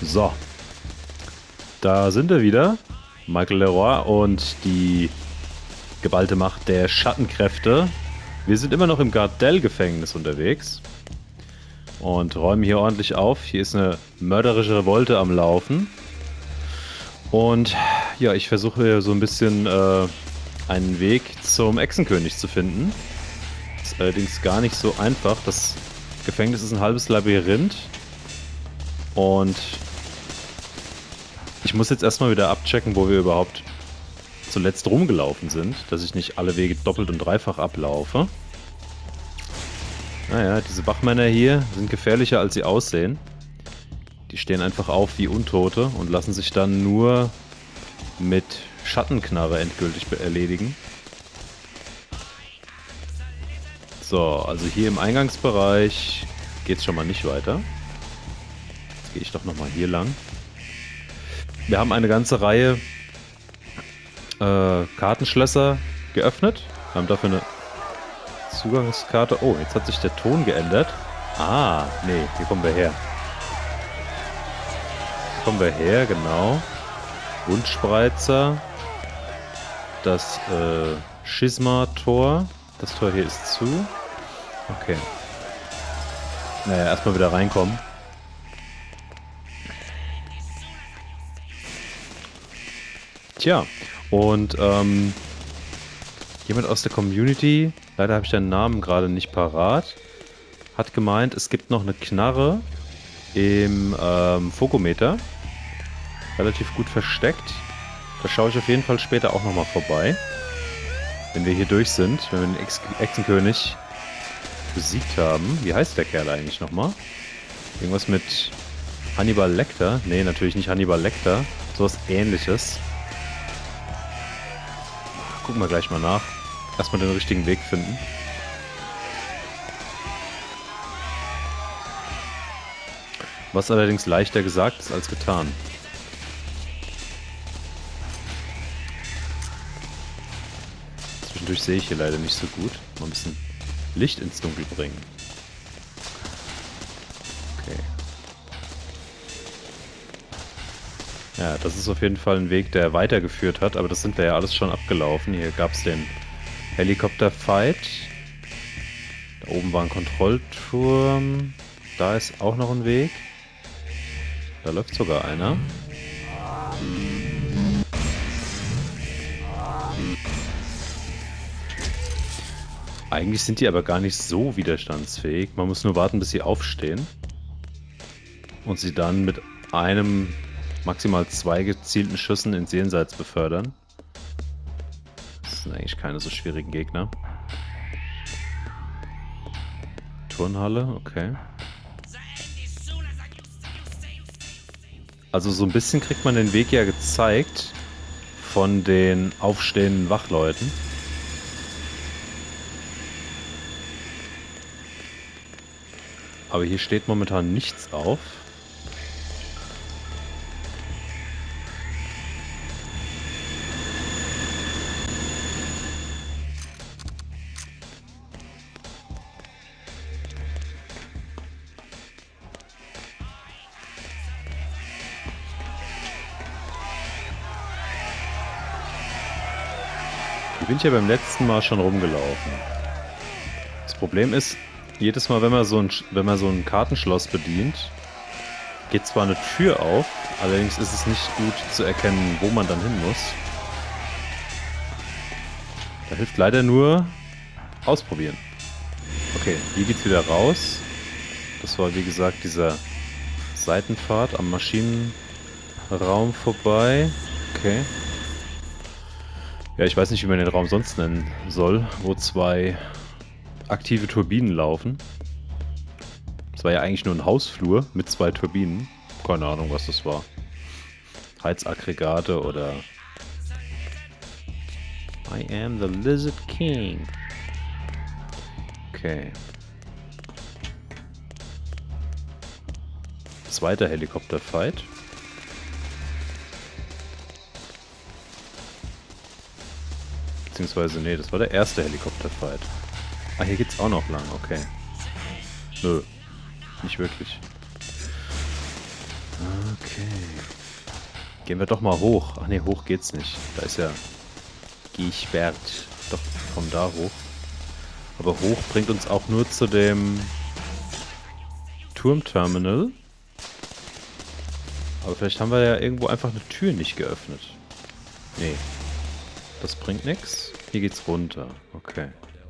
So, da sind wir wieder. Michael Leroy und die geballte Macht der Schattenkräfte. Wir sind immer noch im Gardell-Gefängnis unterwegs und räumen hier ordentlich auf. Hier ist eine mörderische Revolte am Laufen. Und ja, ich versuche hier so ein bisschen einen Weg zum Echsenkönig zu finden. Ist allerdings gar nicht so einfach. Das Gefängnis ist ein halbes Labyrinth. Und ich muss jetzt erstmal wieder abchecken, wo wir überhaupt zuletzt rumgelaufen sind, dass ich nicht alle Wege doppelt und dreifach ablaufe. Naja, diese Wachmänner hier sind gefährlicher, als sie aussehen. Die stehen einfach auf wie Untote und lassen sich dann nur mit Schattenknarre endgültig erledigen. So, also hier im Eingangsbereich geht es schon mal nicht weiter. Jetzt gehe ich doch nochmal hier lang. Wir haben eine ganze Reihe Kartenschlösser geöffnet. Wir haben dafür eine Zugangskarte. Oh, jetzt hat sich der Ton geändert. Ah, nee, hier kommen wir her. Hier kommen wir her, genau. Wundspreizer. Das Schisma-Tor. Das Tor hier ist zu. Okay. Naja, erstmal wieder reinkommen. Tja, und jemand aus der Community, leider habe ich den Namen gerade nicht parat, hat gemeint, es gibt noch eine Knarre im Fokometer. Relativ gut versteckt. Da schaue ich auf jeden Fall später auch nochmal vorbei. Wenn wir hier durch sind, wenn wir den Echsenkönig besiegt haben. Wie heißt der Kerl eigentlich nochmal? Irgendwas mit Hannibal Lecter? Nee, natürlich nicht Hannibal Lecter. Sowas Ähnliches. Gucken wir gleich mal nach. Erstmal den richtigen Weg finden. Was allerdings leichter gesagt ist als getan. Zwischendurch sehe ich hier leider nicht so gut. Mal ein bisschen Licht ins Dunkel bringen. Okay. Ja, das ist auf jeden Fall ein Weg, der weitergeführt hat, aber das sind wir ja alles schon abgelaufen. Hier gab es den Helikopter-Fight. Da oben war ein Kontrollturm. Da ist auch noch ein Weg. Da läuft sogar einer. Eigentlich sind die aber gar nicht so widerstandsfähig. Man muss nur warten, bis sie aufstehen. Und sie dann mit einem, maximal 2 gezielten Schüssen ins Jenseits befördern. Das sind eigentlich keine so schwierigen Gegner. Turnhalle, okay. Also so ein bisschen kriegt man den Weg ja gezeigt von den aufstehenden Wachleuten. Aber hier steht momentan nichts auf. Hier bin ich ja beim letzten Mal schon rumgelaufen. Das Problem ist, jedes Mal, wenn man so ein Kartenschloss bedient, geht zwar eine Tür auf, allerdings ist es nicht gut zu erkennen, wo man dann hin muss. Da hilft leider nur ausprobieren. Okay, hier geht's wieder raus. Das war wie gesagt dieser Seitenpfad am Maschinenraum vorbei. Okay. Ja, ich weiß nicht, wie man den Raum sonst nennen soll, wo 2 aktive Turbinen laufen. Das war ja eigentlich nur ein Hausflur mit 2 Turbinen. Keine Ahnung, was das war. Heizaggregate oder... I am the Lizard King. Okay. Zweiter Helikopterfight. Beziehungsweise, nee, das war der erste Helikopterfight. Ah, hier geht's auch noch lang, okay. Nö, nicht wirklich. Okay. Gehen wir doch mal hoch. Ach ne, hoch geht's nicht. Da ist ja gesperrt. Doch, komm da hoch. Aber hoch bringt uns auch nur zu dem Turmterminal. Aber vielleicht haben wir ja irgendwo einfach eine Tür nicht geöffnet. Nee. Das bringt nichts. Hier geht's runter. Okay.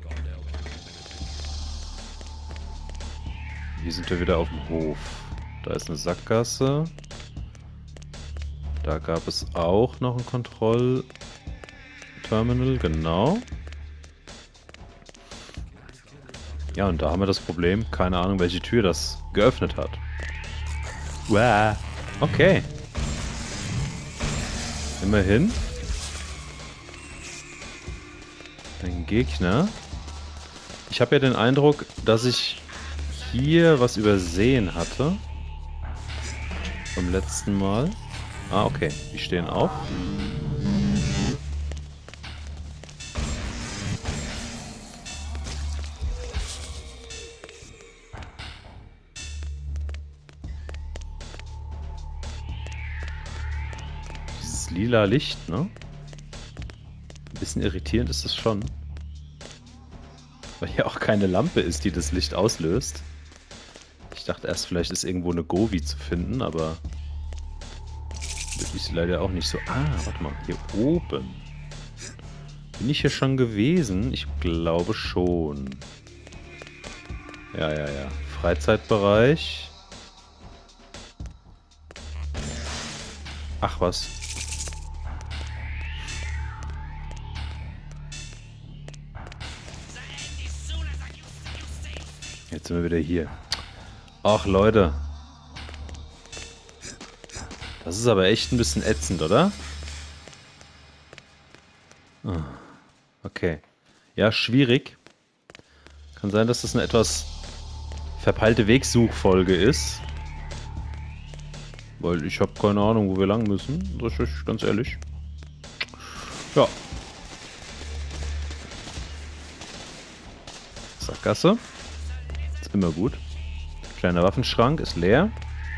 Hier sind wir wieder auf dem Hof. Da ist eine Sackgasse. Da gab es auch noch ein Kontrollterminal, genau. Ja, und da haben wir das Problem. Keine Ahnung, welche Tür das geöffnet hat. Wow. Okay. Immerhin. Ein Gegner. Ich habe ja den Eindruck, dass ich hier was übersehen hatte. Beim letzten Mal. Ah, okay. Die stehen auf. Dieses lila Licht, ne? Ein bisschen irritierend ist das schon. Weil hier auch keine Lampe ist, die das Licht auslöst. Ich dachte erst, vielleicht ist irgendwo eine Govi zu finden, aber... ist leider auch nicht so... Ah, warte mal, hier oben. Bin ich hier schon gewesen? Ich glaube schon. Ja. Freizeitbereich. Ach was. Jetzt sind wir wieder hier. Ach Leute. Das ist aber echt ein bisschen ätzend, oder? Okay. Ja, schwierig. Kann sein, dass das eine etwas verpeilte Wegsuchfolge ist. Weil ich habe keine Ahnung, wo wir lang müssen. Das ist ganz ehrlich. Ja. Sackgasse. Ist immer gut. Kleiner Waffenschrank ist leer.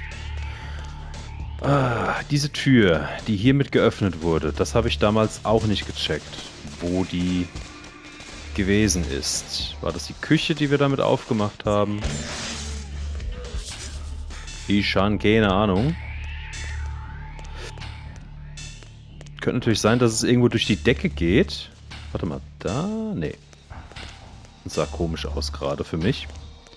Ah, diese Tür, die hiermit geöffnet wurde, das habe ich damals auch nicht gecheckt, wo die gewesen ist. War das die Küche, die wir damit aufgemacht haben? Ich habe keine Ahnung. Könnte natürlich sein, dass es irgendwo durch die Decke geht. Warte mal, da? Nee. Das sah komisch aus gerade für mich.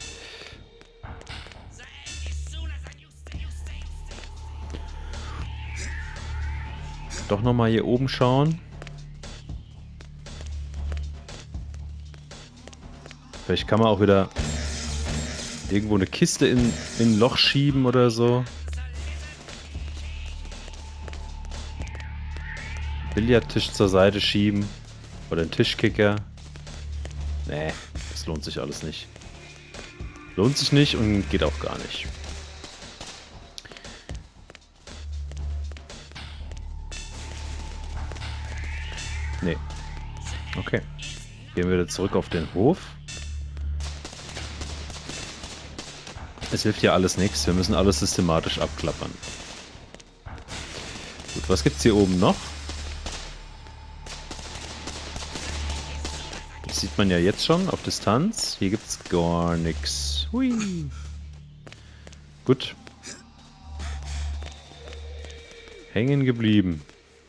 Doch nochmal hier oben schauen. Vielleicht kann man auch wieder irgendwo eine Kiste in ein Loch schieben oder so. Billardtisch zur Seite schieben. Oder einen Tischkicker. Nee, das lohnt sich alles nicht. Lohnt sich nicht und geht auch gar nicht. Nee. Okay. Gehen wir wieder zurück auf den Hof. Es hilft ja alles nichts. Wir müssen alles systematisch abklappern. Gut, was gibt's hier oben noch? Das sieht man ja jetzt schon auf Distanz. Hier gibt's gar nichts. Hui. Gut. Hängen geblieben.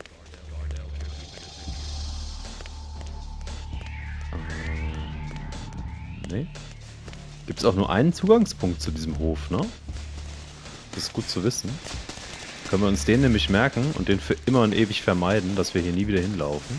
Nee. Gibt es auch nur einen Zugangspunkt zu diesem Hof, ne? Das ist gut zu wissen. Können wir uns den nämlich merken und den für immer und ewig vermeiden, dass wir hier nie wieder hinlaufen.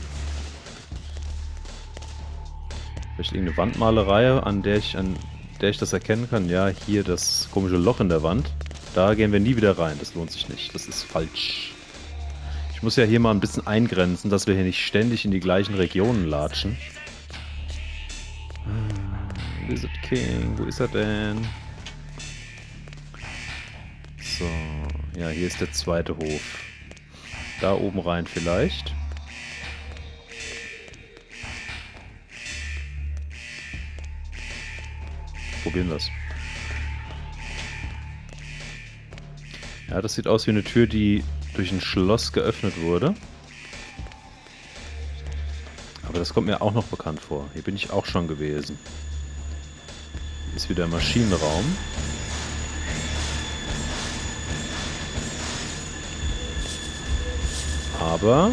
Vielleicht irgendeine Wandmalerei, an der ich das erkennen kann. Ja, hier das komische Loch in der Wand. Da gehen wir nie wieder rein. Das lohnt sich nicht. Das ist falsch. Ich muss ja hier mal ein bisschen eingrenzen, dass wir hier nicht ständig in die gleichen Regionen latschen. Lizard King, wo ist er denn? So, ja, hier ist der zweite Hof. Da oben rein vielleicht. Probieren wir es. Ja, das sieht aus wie eine Tür, die durch ein Schloss geöffnet wurde. Aber das kommt mir auch noch bekannt vor. Hier bin ich auch schon gewesen. Hier ist wieder Maschinenraum. Aber...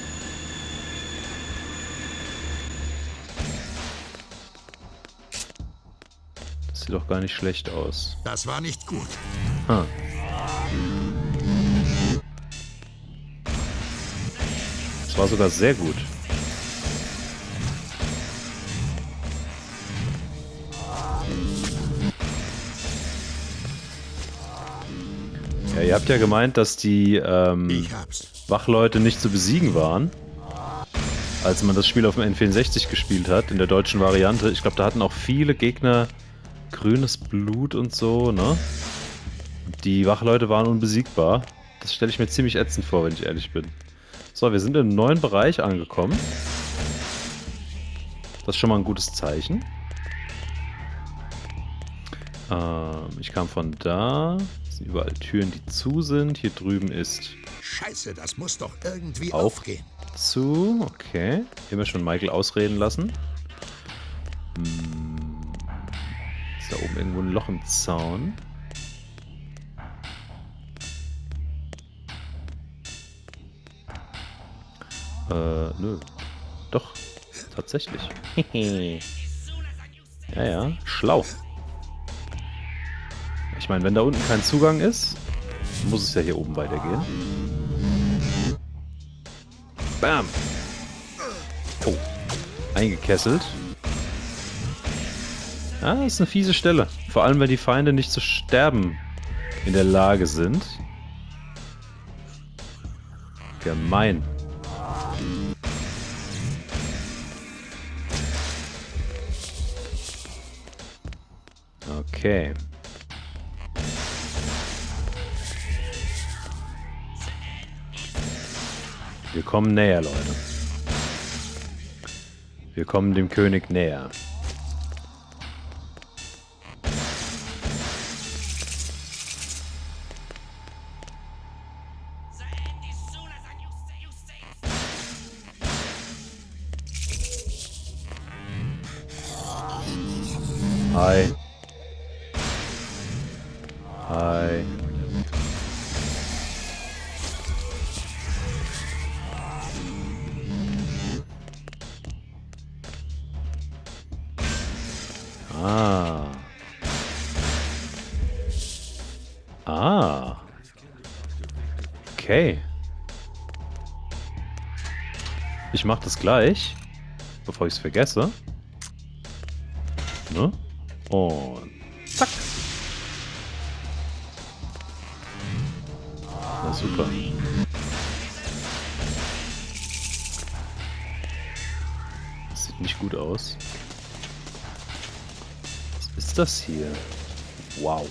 das sieht doch gar nicht schlecht aus. Das war nicht gut. Ah. Das war sogar sehr gut. Ja, ihr habt ja gemeint, dass die Wachleute nicht zu besiegen waren, als man das Spiel auf dem N64 gespielt hat, in der deutschen Variante. Ich glaube, da hatten auch viele Gegner grünes Blut und so, ne? Die Wachleute waren unbesiegbar. Das stelle ich mir ziemlich ätzend vor, wenn ich ehrlich bin. So, wir sind im neuen Bereich angekommen. Das ist schon mal ein gutes Zeichen. Ich kam von da. Es sind überall Türen, die zu sind. Hier drüben ist... Scheiße, das muss doch irgendwie auch aufgehen. Zu, okay. Hier haben wir schon Michael ausreden lassen. Ist da oben irgendwo ein Loch im Zaun? Nö. Doch, tatsächlich. Ja, ja, schlau. Ich meine, wenn da unten kein Zugang ist, muss es ja hier oben weitergehen. Bam! Oh, eingekesselt. Ah, das ist eine fiese Stelle. Vor allem, wenn die Feinde nicht zu sterben in der Lage sind. Gemein. Okay. Wir kommen näher, Leute. Wir kommen dem König näher. Hi. Hi. Ah. Ah. Okay. Ich mach das gleich, bevor ich es vergesse. Ne? Und zack. Na super. Das sieht nicht gut aus. Was ist das hier? Wow.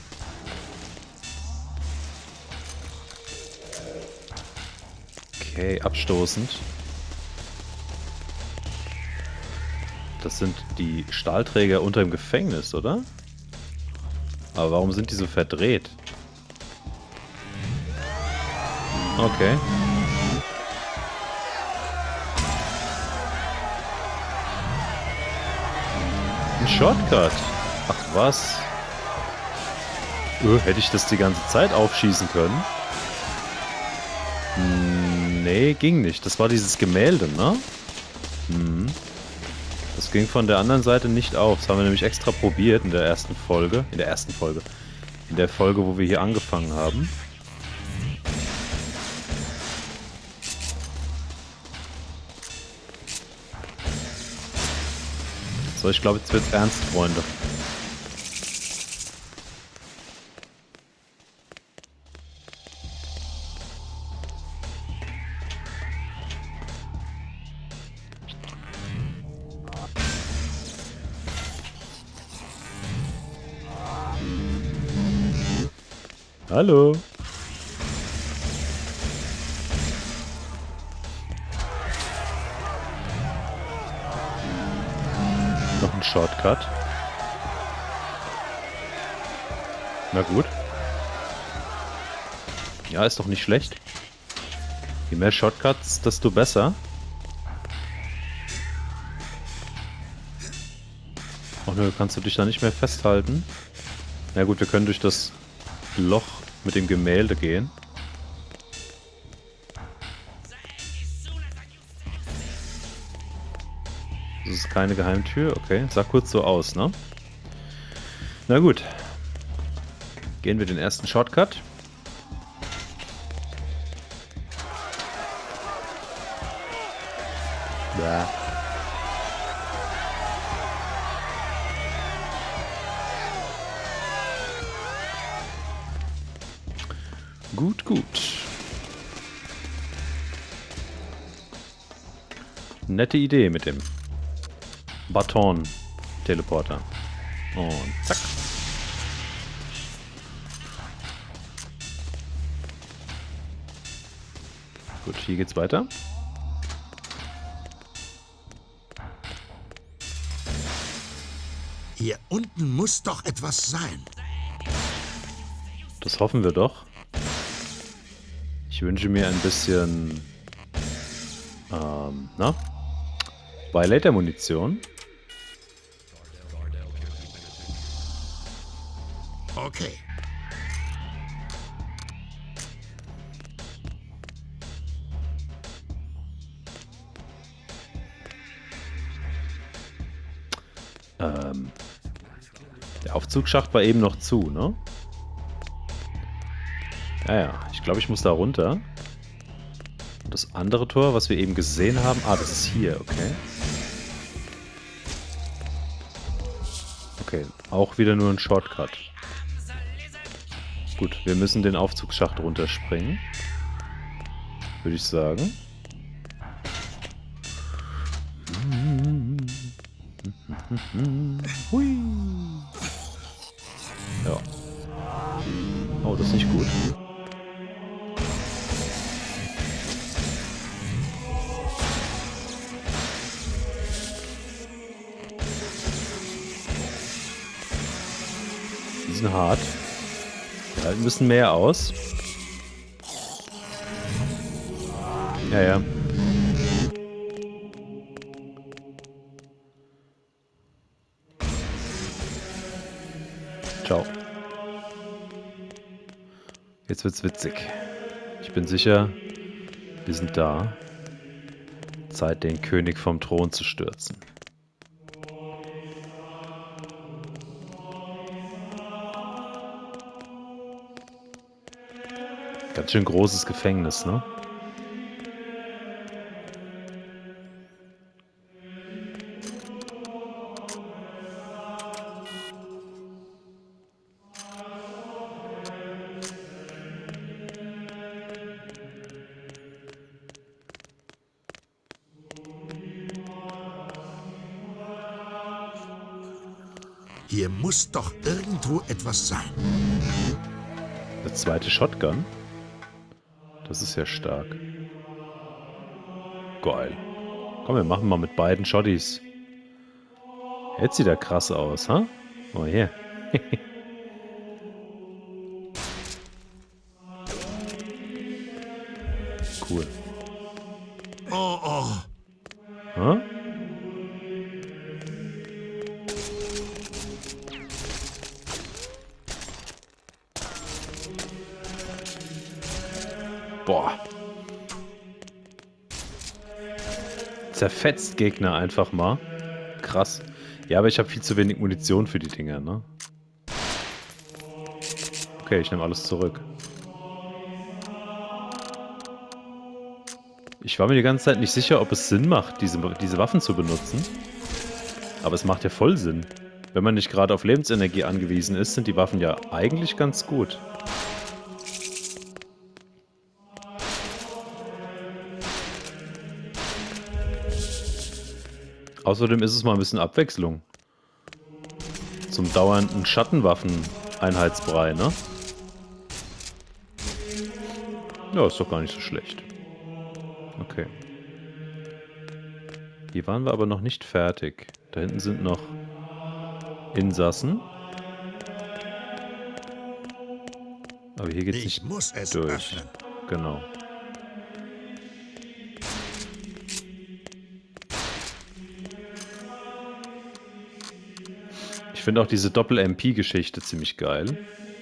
Okay, abstoßend. Das sind die Stahlträger unter dem Gefängnis, oder? Aber warum sind die so verdreht? Okay. Ein Shortcut. Ach was. Hätte ich das die ganze Zeit aufschießen können? Nee, ging nicht. Das war dieses Gemälde, ne? Das ging von der anderen Seite nicht auf. Das haben wir nämlich extra probiert in der ersten Folge. In der Folge, wo wir hier angefangen haben. So, ich glaube, jetzt wird's ernst, Freunde. Hallo. Noch ein Shortcut. Na gut. Ja, ist doch nicht schlecht. Je mehr Shortcuts, desto besser. Ach nö, kannst du dich da nicht mehr festhalten? Na gut, wir können durch das Loch mit dem Gemälde gehen. Das ist keine Geheimtür, okay. Sah kurz so aus, ne? Na gut. Gehen wir den ersten Shortcut. Ja. Gut, gut. Nette Idee mit dem Baton-Teleporter. Und zack. Gut, hier geht's weiter. Hier unten muss doch etwas sein. Das hoffen wir doch. Ich wünsche mir ein bisschen Violator-Munition. Okay. Der Aufzugsschacht war eben noch zu, ne? Ja, ich glaube, ich muss da runter. Und das andere Tor, was wir eben gesehen haben... Ah, das ist hier, okay. Okay, auch wieder nur ein Shortcut. Gut, wir müssen den Aufzugsschacht runterspringen. Würde ich sagen. Hui. Ja. Oh, das ist nicht gut. Die sind hart. Die halten ein bisschen mehr aus. Ja, ja. Ciao. Jetzt wird's witzig. Ich bin sicher, wir sind da. Zeit, den König vom Thron zu stürzen. Ganz schön großes Gefängnis, ne? Hier muss doch irgendwo etwas sein. Der zweite Shotgun. Das ist ja stark. Geil. Komm, wir machen mal mit beiden Shotties. Jetzt sieht er krass aus, ha? Oh, hier. Cool. Oh, oh. Ha? Boah. Zerfetzt Gegner einfach mal. Krass. Ja, aber ich habe viel zu wenig Munition für die Dinger, ne? Okay, ich nehme alles zurück. Ich war mir die ganze Zeit nicht sicher, ob es Sinn macht, diese Waffen zu benutzen. Aber es macht ja voll Sinn. Wenn man nicht gerade auf Lebensenergie angewiesen ist, sind die Waffen ja eigentlich ganz gut. Außerdem ist es mal ein bisschen Abwechslung. Zum dauernden Schattenwaffen-Einheitsbrei, ne? Ja, ist doch gar nicht so schlecht. Okay. Hier waren wir aber noch nicht fertig. Da hinten sind noch Insassen. Aber hier geht's Ich nicht muss es durch. öffnen. Genau. Ich finde auch diese Doppel-MP-Geschichte ziemlich geil.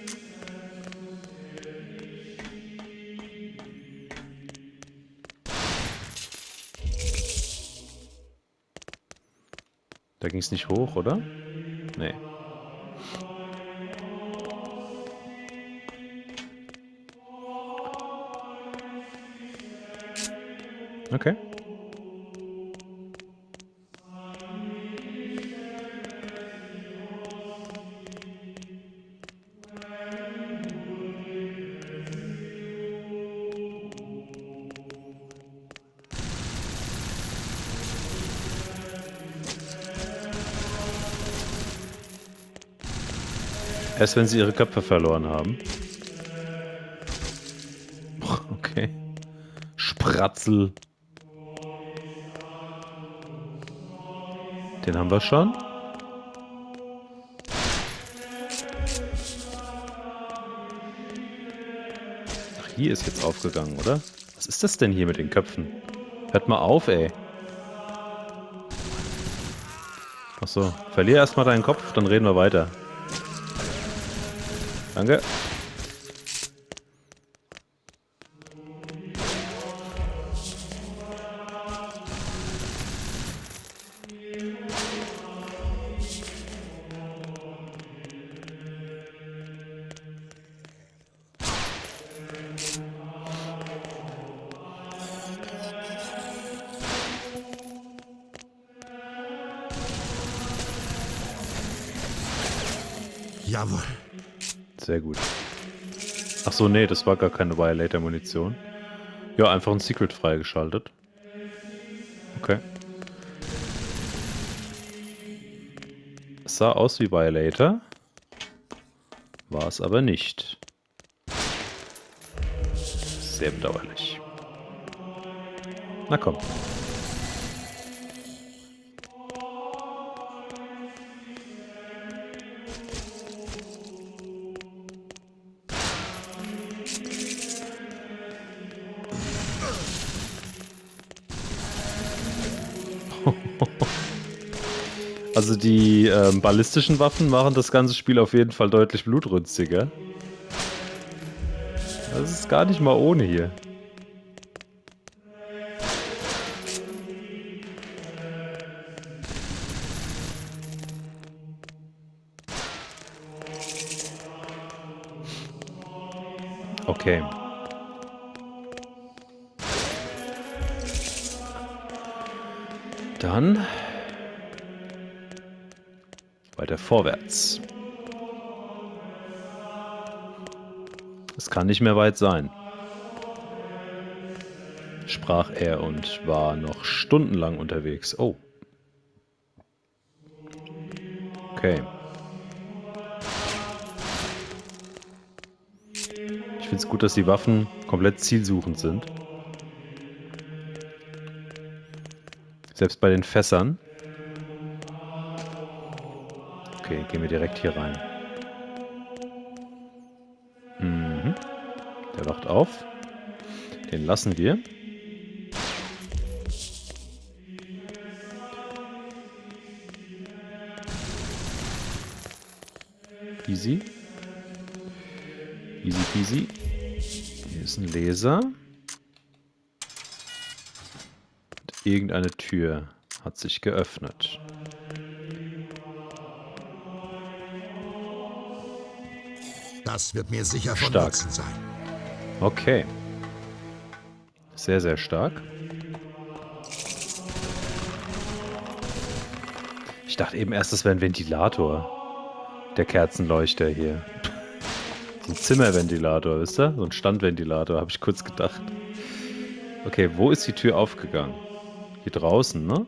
Da ging es nicht hoch, oder? Nee. Okay. Erst wenn sie ihre Köpfe verloren haben. Okay. Spratzel. Den haben wir schon. Ach, hier ist jetzt aufgegangen, oder? Was ist das denn hier mit den Köpfen? Hört mal auf, ey. Achso, verlier erstmal deinen Kopf, dann reden wir weiter. Danke. Jawohl. Sehr gut. Ach so, nee, das war gar keine Violator-Munition. Ja, einfach ein Secret freigeschaltet. Okay. Es sah aus wie Violator. War es aber nicht. Sehr bedauerlich. Na komm. Also die ballistischen Waffen machen das ganze Spiel auf jeden Fall deutlich blutrünstiger. Das ist gar nicht mal ohne hier. Okay. Dann weiter vorwärts. Es kann nicht mehr weit sein, sprach er und war noch stundenlang unterwegs. Oh. Okay. Ich finde es gut, dass die Waffen komplett zielsuchend sind. Selbst bei den Fässern. Okay, gehen wir direkt hier rein. Mhm. Der wacht auf. Den lassen wir. Easy. Easy peasy. Hier ist ein Laser. Und irgendeine Tür hat sich geöffnet. Das wird mir sicher von Stark. Nutzen sein. Okay. Sehr, sehr stark. Ich dachte eben erst, das wäre ein Ventilator. Der Kerzenleuchter hier. So ein Zimmerventilator, wisst ihr? So ein Standventilator, habe ich kurz gedacht. Okay, wo ist die Tür aufgegangen? Hier draußen, ne?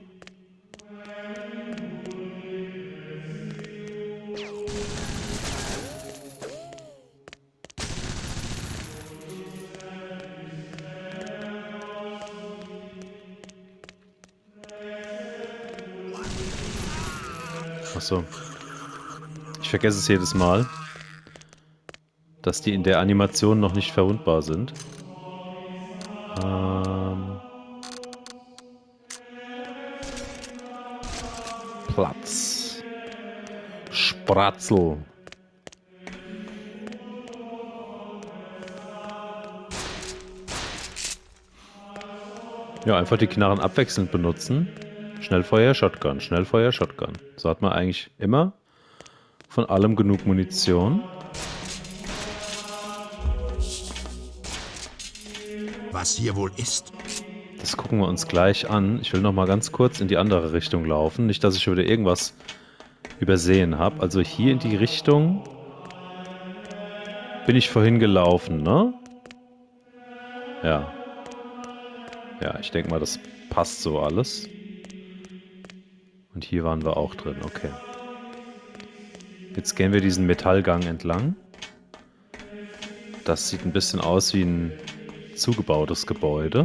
Achso. Ich vergesse es jedes Mal. dass die in der Animation noch nicht verwundbar sind. Platz. Spratzel. Ja, einfach die Knarren abwechselnd benutzen. Schnellfeuer, Shotgun, Schnellfeuer, Shotgun. So hat man eigentlich immer von allem genug Munition. Was hier wohl ist? Das gucken wir uns gleich an. Ich will noch mal ganz kurz in die andere Richtung laufen. Nicht, dass ich wieder irgendwas übersehen habe. Also hier in die Richtung bin ich vorhin gelaufen, ne? Ja. Ja, ich denke mal, das passt so alles. Und hier waren wir auch drin, okay. Jetzt gehen wir diesen Metallgang entlang. Das sieht ein bisschen aus wie ein zugebautes Gebäude.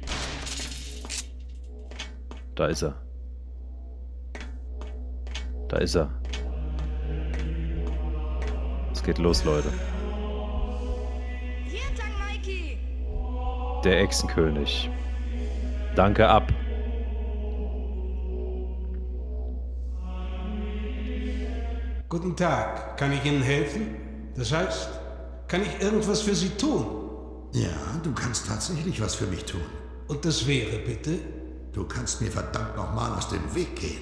Da ist er. Da ist er. Es geht los, Leute. Hier entlang, Mikey! Der Echsenkönig. Danke ab. Guten Tag, kann ich Ihnen helfen? Das heißt, kann ich irgendwas für Sie tun? Ja, du kannst tatsächlich was für mich tun. Und das wäre bitte? Du kannst mir verdammt nochmal aus dem Weg gehen.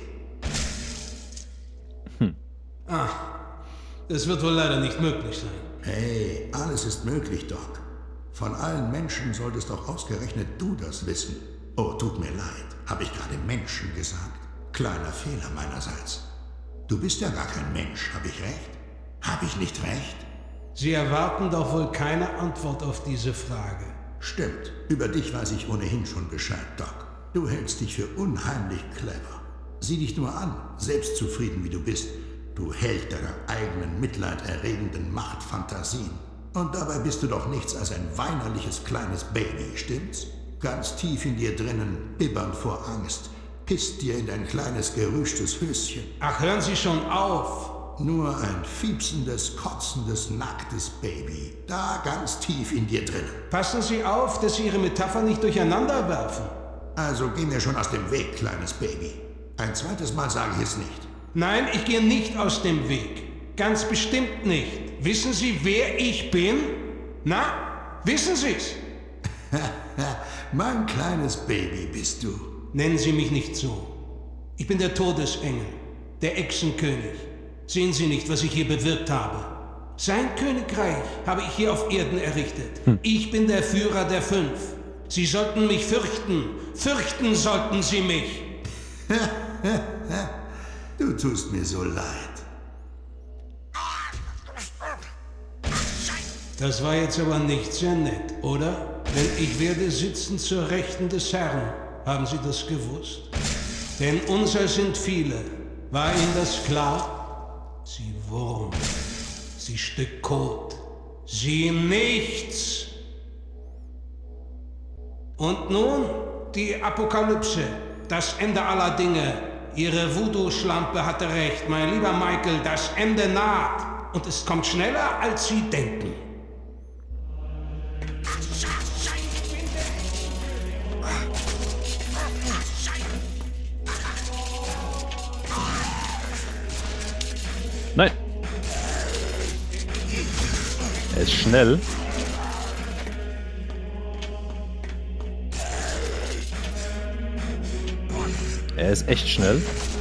Ah, das wird wohl leider nicht möglich sein. Hey, alles ist möglich, Doc. Von allen Menschen solltest doch ausgerechnet du das wissen. Oh, tut mir leid. Habe ich gerade Menschen gesagt? Kleiner Fehler meinerseits. Du bist ja gar kein Mensch, habe ich recht? Habe ich nicht recht? Sie erwarten doch wohl keine Antwort auf diese Frage. Stimmt. Über dich weiß ich ohnehin schon Bescheid, Doc. Du hältst dich für unheimlich clever. Sieh dich nur an, selbstzufrieden wie du bist. Du Held deiner eigenen mitleiderregenden Machtfantasien. Und dabei bist du doch nichts als ein weinerliches kleines Baby, stimmt's? Ganz tief in dir drinnen, bibbernd vor Angst, pisst dir in dein kleines gerüschtes Höschen. Ach, hören Sie schon auf! Nur ein fiepsendes, kotzendes, nacktes Baby. Da ganz tief in dir drinnen. Passen Sie auf, dass Sie Ihre Metapher nicht durcheinander werfen. Also geh mir schon aus dem Weg, kleines Baby. Ein zweites Mal sage ich es nicht. Nein, ich gehe nicht aus dem Weg. Ganz bestimmt nicht. Wissen Sie, wer ich bin? Na, wissen Sie's? Mein kleines Baby bist du. Nennen Sie mich nicht so. Ich bin der Todesengel, der Echsenkönig. Sehen Sie nicht, was ich hier bewirkt habe? Sein Königreich habe ich hier auf Erden errichtet. Ich bin der Führer der Fünf. Sie sollten mich fürchten. Fürchten sollten Sie mich. Du tust mir so leid. Das war jetzt aber nicht sehr nett, oder? Denn ich werde sitzen zur Rechten des Herrn. Haben Sie das gewusst? Denn unser sind viele. War Ihnen das klar? Sie Wurm. Sie Stück Kot. Sie nichts. Und nun die Apokalypse. Das Ende aller Dinge. Ihre Voodoo-Schlampe hatte recht, mein lieber Michael. Das Ende naht. Und es kommt schneller, als Sie denken. Nein. Er ist schnell. Er ist echt schnell.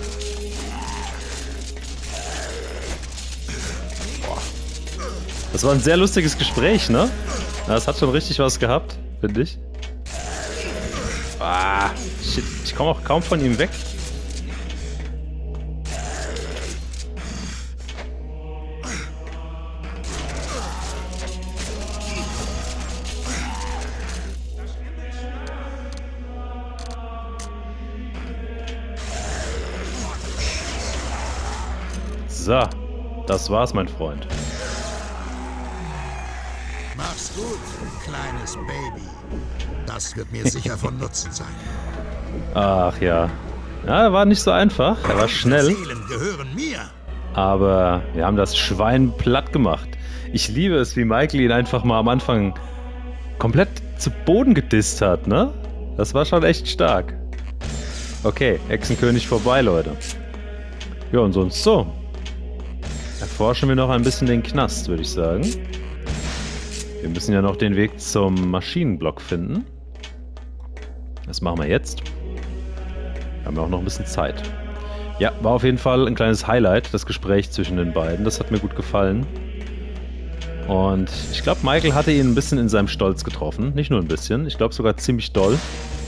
Boah. Das war ein sehr lustiges Gespräch, ne? Das hat schon richtig was gehabt, finde ich. Ah, shit. Ich komme auch kaum von ihm weg. So, das war's, mein Freund. Mach's gut, kleines Baby. Das wird mir sicher von Nutzen sein. Ach ja. Ja, er war nicht so einfach. Er war schnell. Seelen gehören mir. Aber wir haben das Schwein platt gemacht. Ich liebe es, wie Michael ihn einfach mal am Anfang komplett zu Boden gedisst hat, ne? Das war schon echt stark. Okay, Hexenkönig vorbei, Leute. Ja, und sonst so. Erforschen wir noch ein bisschen den Knast, würde ich sagen. Wir müssen ja noch den Weg zum Maschinenblock finden. Das machen wir jetzt. Wir haben ja auch noch ein bisschen Zeit. Ja, war auf jeden Fall ein kleines Highlight, das Gespräch zwischen den beiden. Das hat mir gut gefallen. Und ich glaube, Michael hatte ihn ein bisschen in seinem Stolz getroffen. Nicht nur ein bisschen, ich glaube sogar ziemlich doll.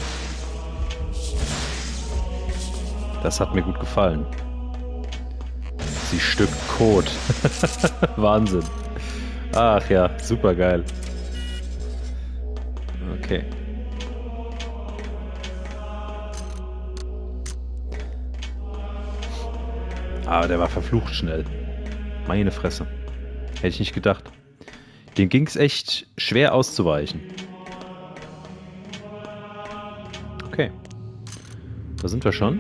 Das hat mir gut gefallen. Sie Stück Kot. Wahnsinn. Ach ja, super geil. Okay. Aber der war verflucht schnell. Meine Fresse. Hätte ich nicht gedacht. Dem ging es echt schwer auszuweichen. Okay. Da sind wir schon.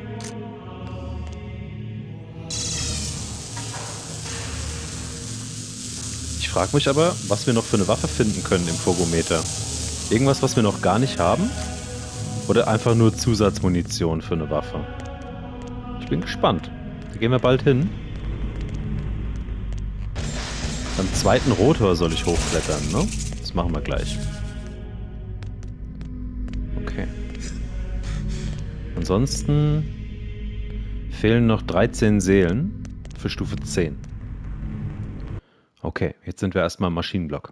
Ich frage mich aber, was wir noch für eine Waffe finden können im Fogometer. Irgendwas, was wir noch gar nicht haben? Oder einfach nur Zusatzmunition für eine Waffe? Ich bin gespannt. Da gehen wir bald hin. Beim zweiten Rotor soll ich hochklettern, ne? Das machen wir gleich. Okay. Ansonsten fehlen noch 13 Seelen für Stufe 10. Okay, jetzt sind wir erstmal im Maschinenblock.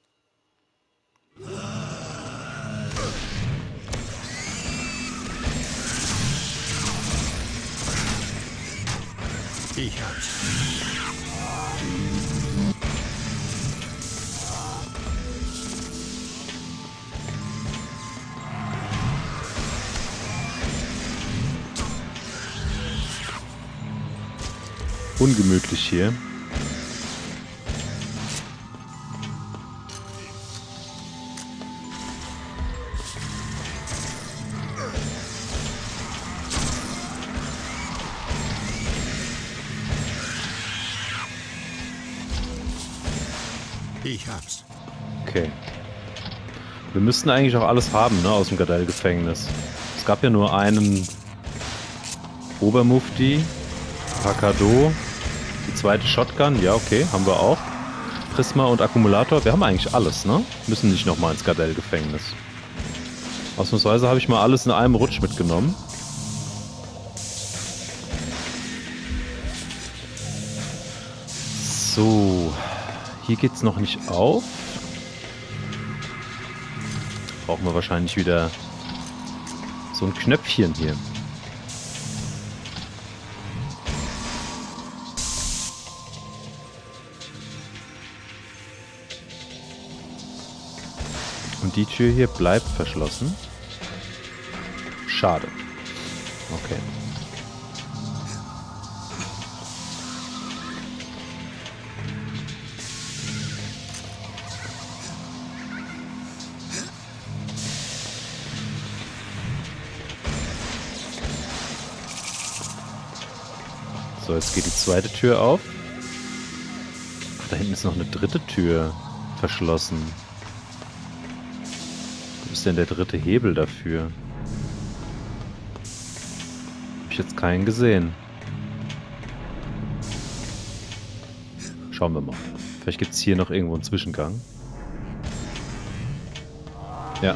Ich hab's. Ungemütlich hier. Ich hab's. Okay. Wir müssten eigentlich auch alles haben, ne, aus dem Gardell-Gefängnis. Es gab ja nur einen Obermufti, Hakado, die zweite Shotgun, ja okay, haben wir auch. Prisma und Akkumulator, wir haben eigentlich alles, ne? Müssen nicht nochmal ins Gardell-Gefängnis. Ausnahmsweise habe ich mal alles in einem Rutsch mitgenommen. So, hier geht's noch nicht auf. Brauchen wir wahrscheinlich wieder so ein Knöpfchen hier. Und die Tür hier bleibt verschlossen. Schade. Okay. So, jetzt geht die zweite Tür auf. Ach, da hinten ist noch eine dritte Tür verschlossen. Wo ist denn der dritte Hebel dafür? Hab ich jetzt keinen gesehen. Schauen wir mal. Vielleicht gibt es hier noch irgendwo einen Zwischengang. Ja.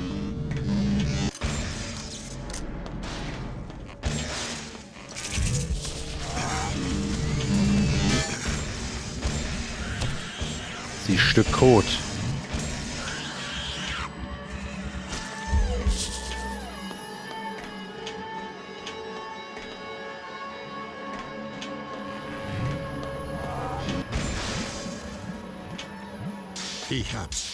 Sie Stück Kot. Ich hab's.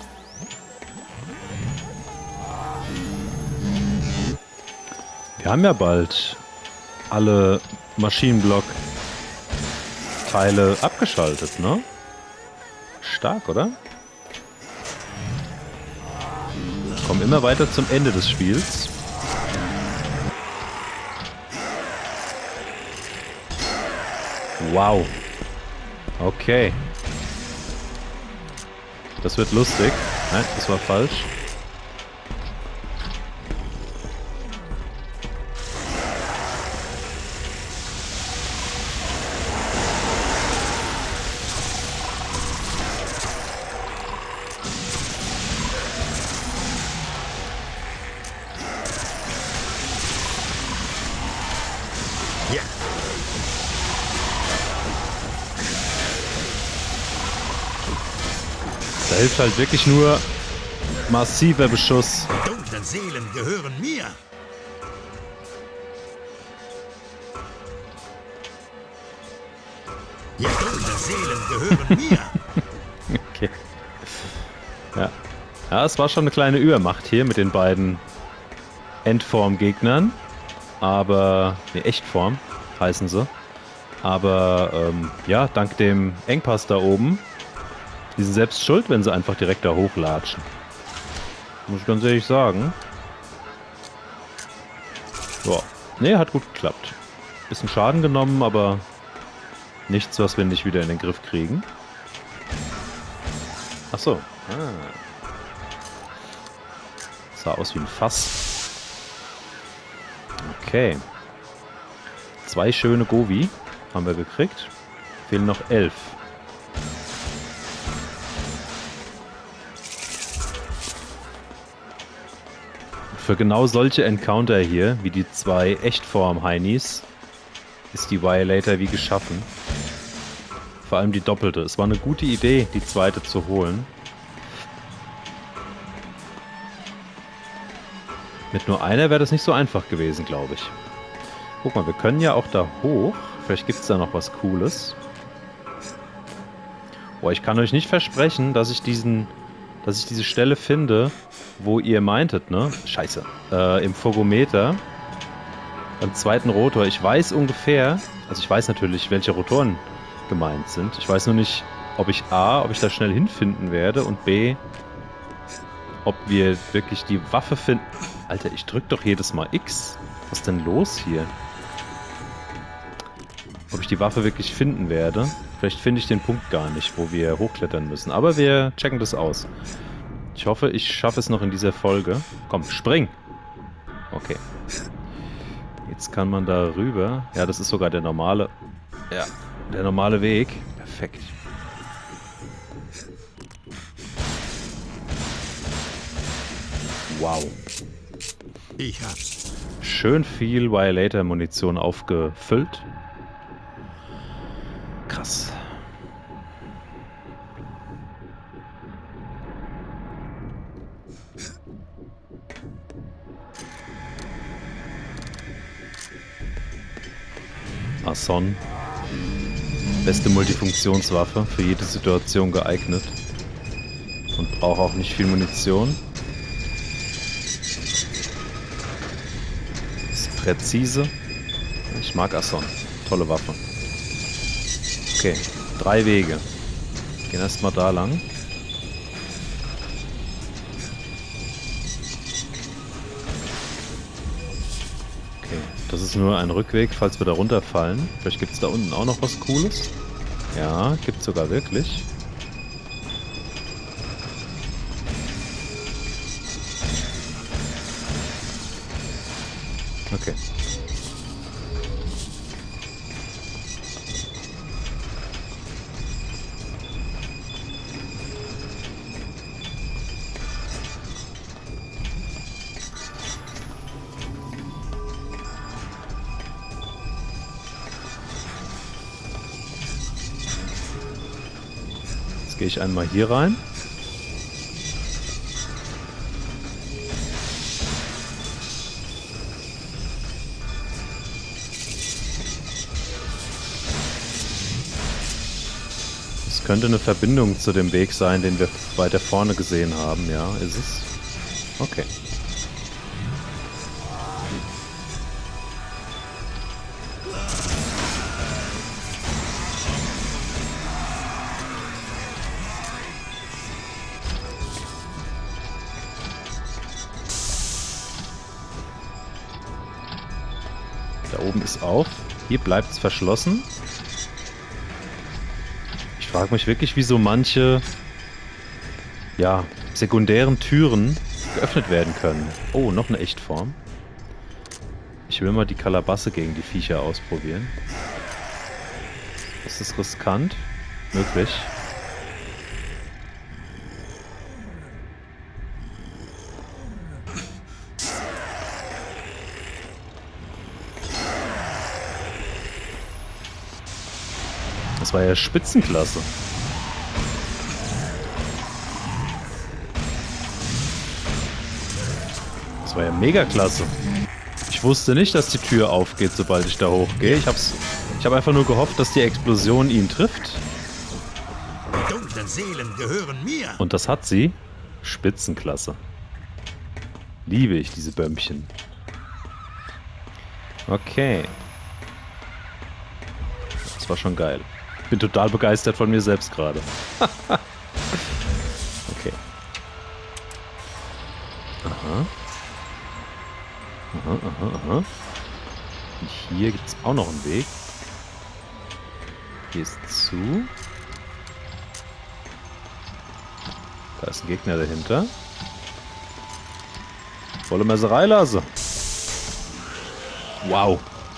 Wir haben ja bald alle Maschinenblock-Teile abgeschaltet, ne? Stark, oder? Kommen immer weiter zum Ende des Spiels. Wow. Okay. Das wird lustig. Nein, das war falsch. Ja. Da hilft halt wirklich nur massiver Beschuss. Die dunklen Seelen gehören mir. Die dunklen Seelen gehören mir. Okay. Ja. Ja, es war schon eine kleine Übermacht hier mit den beiden Endform-Gegnern. Aber, ne, Echtform heißen sie. Aber, ja, dank dem Engpass da oben, die sind selbst schuld, wenn sie einfach direkt da hochlatschen. Muss ich ganz ehrlich sagen. Ja, ne, hat gut geklappt. Bisschen Schaden genommen, aber nichts, was wir nicht wieder in den Griff kriegen. Ach so. Ah. Sah aus wie ein Fass. Okay. 2 schöne Govi haben wir gekriegt. Fehlen noch 11. Für genau solche Encounter hier, wie die 2 Echtform-Heinis, ist die Violator wie geschaffen. Vor allem die doppelte. Es war eine gute Idee, die zweite zu holen. Mit nur einer wäre das nicht so einfach gewesen, glaube ich. Guck mal, wir können ja auch da hoch. Vielleicht gibt es da noch was Cooles. Boah, ich kann euch nicht versprechen, dass ich diese Stelle finde, wo ihr meintet, ne? Scheiße. Im Phogometer. Beim zweiten Rotor. Ich weiß ungefähr, also ich weiß natürlich, welche Rotoren gemeint sind. Ich weiß nur nicht, ob ich da schnell hinfinden werde und B, ob wir wirklich die Waffe finden. Alter, ich drück doch jedes Mal X. Was ist denn los hier? Ob ich die Waffe wirklich finden werde. Vielleicht finde ich den Punkt gar nicht, wo wir hochklettern müssen. Aber wir checken das aus. Ich hoffe, ich schaffe es noch in dieser Folge. Komm, spring! Okay. Jetzt kann man da rüber. Ja, das ist sogar der normale... Ja, der normale Weg. Perfekt. Wow. Ich hab's. Schön viel Violator-Munition aufgefüllt. Krass. Arson. Beste Multifunktionswaffe, für jede Situation geeignet. Und braucht auch nicht viel Munition. Ist präzise. Ich mag Arson. Tolle Waffe. Okay, 3 Wege. Gehen erstmal da lang. Okay, das ist nur ein Rückweg, falls wir da runterfallen. Vielleicht gibt es da unten auch noch was Cooles. Ja, gibt es sogar wirklich. Okay. Jetzt gehe ich einmal hier rein. Es könnte eine Verbindung zu dem Weg sein, den wir weiter vorne gesehen haben. Ja, ist es? Okay. Da oben ist auf. Hier bleibt es verschlossen. Ich frage mich wirklich, wieso manche ja, sekundären Türen geöffnet werden können. Oh, noch eine Echtform. Ich will mal die Kalabasse gegen die Viecher ausprobieren. Ist das riskant? Möglich. Das war ja Spitzenklasse. Das war ja mega klasse. Ich wusste nicht, dass die Tür aufgeht, sobald ich da hochgehe. Ich habe einfach nur gehofft, dass die Explosion ihn trifft. Die dunklen Seelen gehören mir. Und das hat sie. Spitzenklasse. Liebe ich diese Bömmchen. Okay. Das war schon geil. Bin total begeistert von mir selbst gerade. Okay. Aha. Aha, aha, aha. Und hier gibt es auch noch einen Weg. Hier ist zu. Da ist ein Gegner dahinter. Volle Messerei lasse. Wow.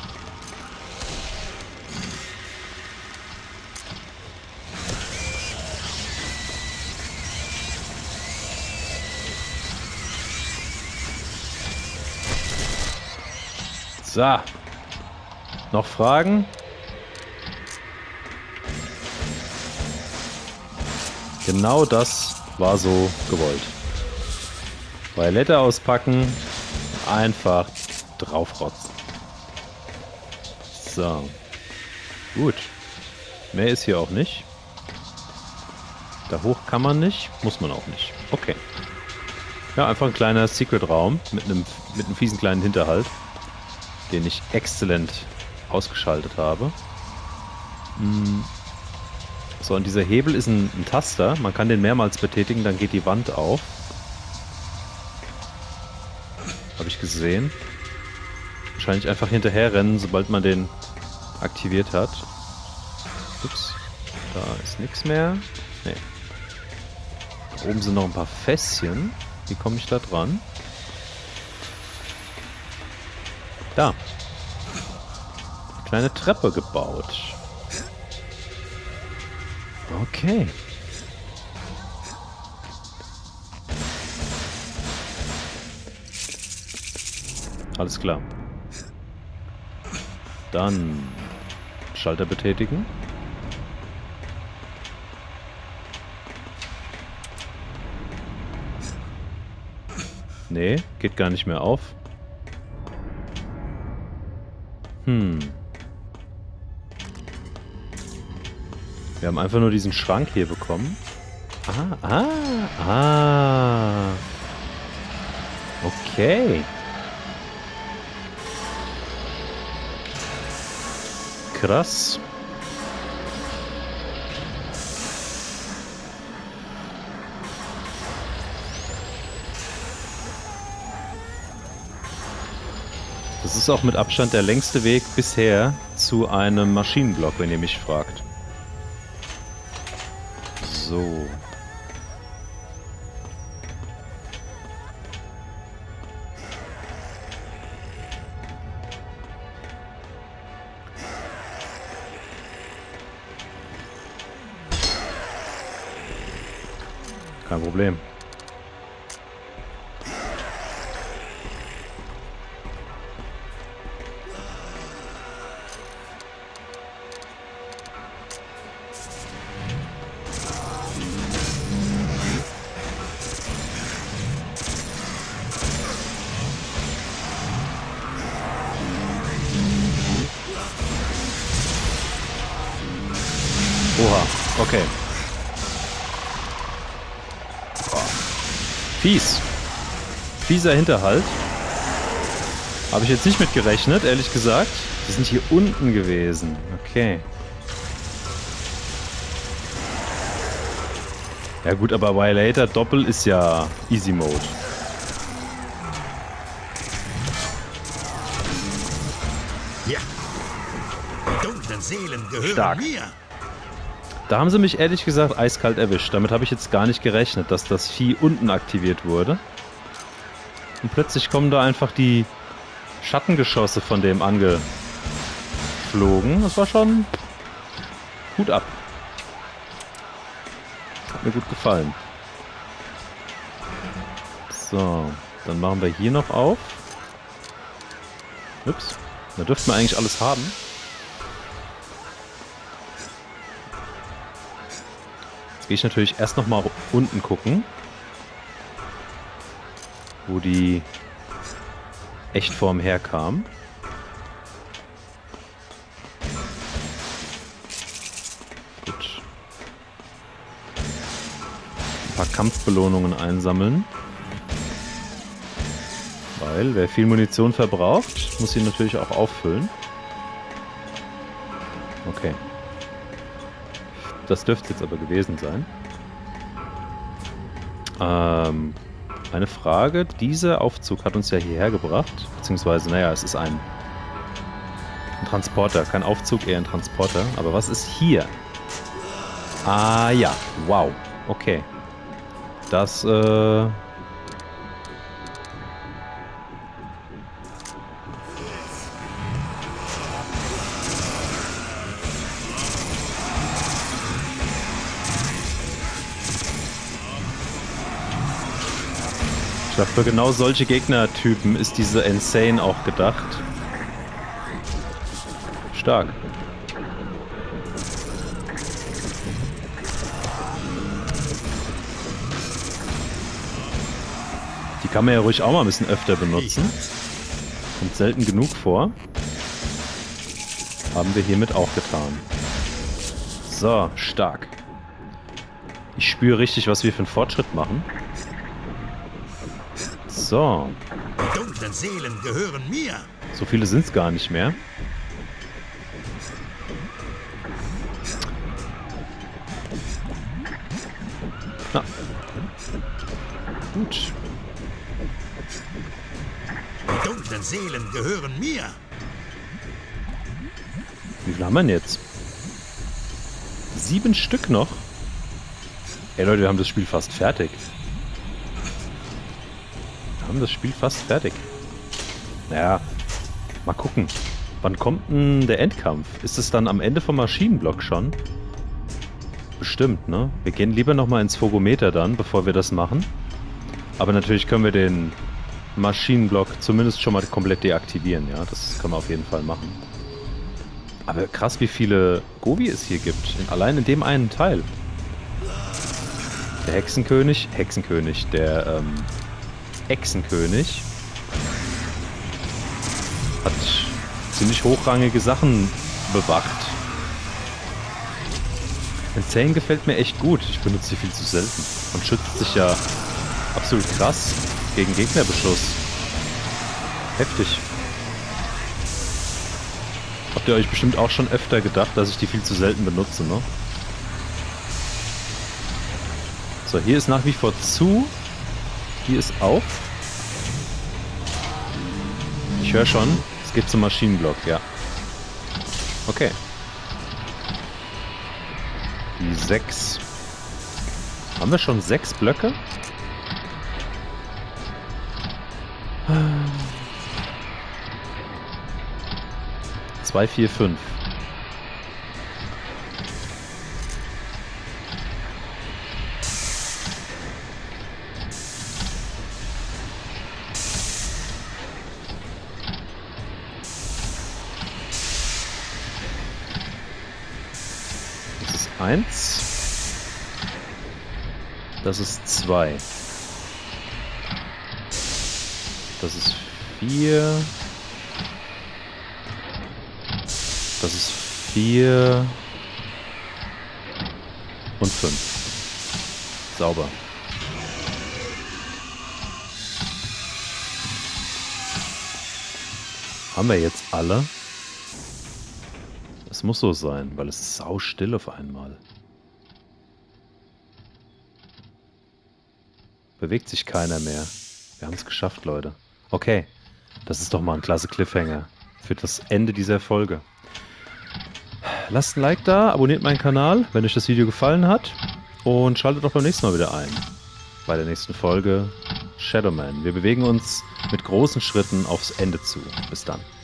So. Noch Fragen? Genau das war so gewollt. Violette auspacken, einfach draufrotzen. So. Gut. Mehr ist hier auch nicht. Da hoch kann man nicht, muss man auch nicht. Okay. Ja, einfach ein kleiner Secret-Raum mit einem fiesen kleinen Hinterhalt, den ich exzellent ausgeschaltet habe. So, und dieser Hebel ist ein Taster. Man kann den mehrmals betätigen, dann geht die Wand auf. Habe ich gesehen. Wahrscheinlich einfach hinterher rennen, sobald man den aktiviert hat. Ups. Da ist nichts mehr. Nee. Da oben sind noch ein paar Fässchen. Wie komme ich da dran? Da. Kleine Treppe gebaut. Okay. Alles klar. Dann Schalter betätigen. Nee, geht gar nicht mehr auf. Wir haben einfach nur diesen Schrank hier bekommen. Okay. Krass. Das ist auch mit Abstand der längste Weg bisher zu einem Maschinenblock, wenn ihr mich fragt. So. Kein Problem. Oha, okay. Fies. Fieser Hinterhalt. Habe ich jetzt nicht mit gerechnet, ehrlich gesagt. Die sind hier unten gewesen. Okay. Ja gut, aber Violator Doppel ist ja Easy Mode. Ja. Die dunklen Seelen gehören Stark. mir. Da haben sie mich ehrlich gesagt eiskalt erwischt. Damit habe ich jetzt gar nicht gerechnet, dass das Vieh unten aktiviert wurde. Und plötzlich kommen da einfach die Schattengeschosse von dem angeflogen. Das war schon Hut ab. Hat mir gut gefallen. So, dann machen wir hier noch auf. Ups, da dürften wir eigentlich alles haben. Jetzt gehe ich natürlich erst noch mal unten gucken, wo die Echtform herkam. Gut. Ein paar Kampfbelohnungen einsammeln. Weil wer viel Munition verbraucht, muss sie natürlich auch auffüllen. Okay. Das dürfte jetzt aber gewesen sein. Eine Frage. Dieser Aufzug hat uns ja hierher gebracht. Beziehungsweise, naja, es ist ein Transporter. Kein Aufzug, eher ein Transporter. Aber was ist hier? Ah ja. Wow. Okay. Das, ich glaube, für genau solche Gegnertypen ist diese Insane auch gedacht. Stark. Die kann man ja ruhig auch mal ein bisschen öfter benutzen. Kommt selten genug vor. Haben wir hiermit auch getan. So, stark. Ich spüre richtig, was wir für einen Fortschritt machen. So. Die dunklen Seelen gehören mir. So viele sind es gar nicht mehr. Na. Gut. Die dunklen Seelen gehören mir. Wie viel haben wir denn jetzt? 7 Stück noch? Ey Leute, wir haben das Spiel fast fertig. Das Spiel fast fertig. Naja, mal gucken. Wann kommt denn der Endkampf? Ist es dann am Ende vom Maschinenblock schon? Bestimmt, ne? Wir gehen lieber nochmal ins Phogometer dann, bevor wir das machen. Aber natürlich können wir den Maschinenblock zumindest schon mal komplett deaktivieren, ja? Das können wir auf jeden Fall machen. Aber krass, wie viele Govi es hier gibt. Allein in dem einen Teil. Der Hexenkönig, der, Echsenkönig hat ziemlich hochrangige Sachen bewacht. Insane gefällt mir echt gut. Ich benutze sie viel zu selten. Und schützt sich ja absolut krass gegen Gegnerbeschuss. Heftig. Habt ihr euch bestimmt auch schon öfter gedacht, dass ich die viel zu selten benutze, ne? So, hier ist nach wie vor zu. Hier ist auf. Ich höre schon, es geht zum Maschinenblock, ja. Okay. Die 6. Haben wir schon 6 Blöcke? 2, 4, 5. Das ist 1. Das ist 2. Das ist 4. Das ist 4. Und 5. Sauber. Haben wir jetzt alle? Es muss so sein, weil es ist saustill auf einmal. Bewegt sich keiner mehr. Wir haben es geschafft, Leute. Okay, das ist doch mal ein klasse Cliffhanger für das Ende dieser Folge. lasst ein Like da, abonniert meinen Kanal, wenn euch das Video gefallen hat. Und schaltet doch beim nächsten Mal wieder ein. Bei der nächsten Folge Shadowman. Wir bewegen uns mit großen Schritten aufs Ende zu. Bis dann.